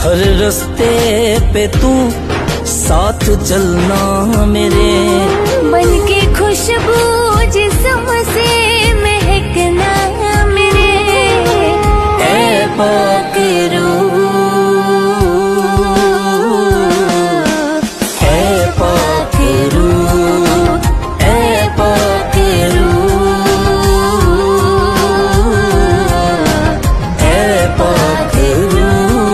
हर रास्ते पे तू साथ चलना मेरे, बन के खुशबू जिस्म से महकना मेरे। ऐ पाक रूह, ऐ पाक रूह, ऐ पाक रूह, ऐ पाक रूह।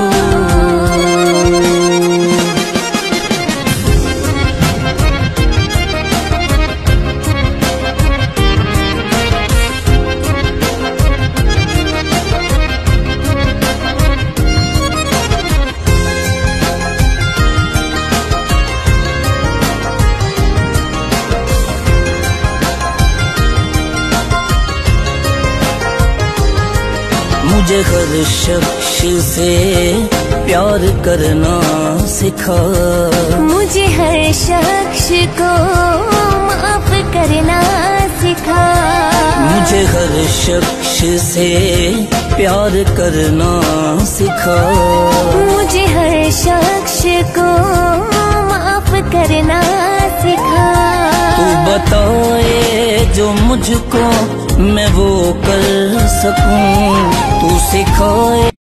मुझे हर शख्स से प्यार करना सिखा, मुझे हर शख्स को माफ करना सिखा, मुझे हर शख्स से प्यार करना सिखा, मुझे हर शख्स को माफ करना सिखा। तू बताए जो मुझको मैं वो कर सकूं, तू सिखाए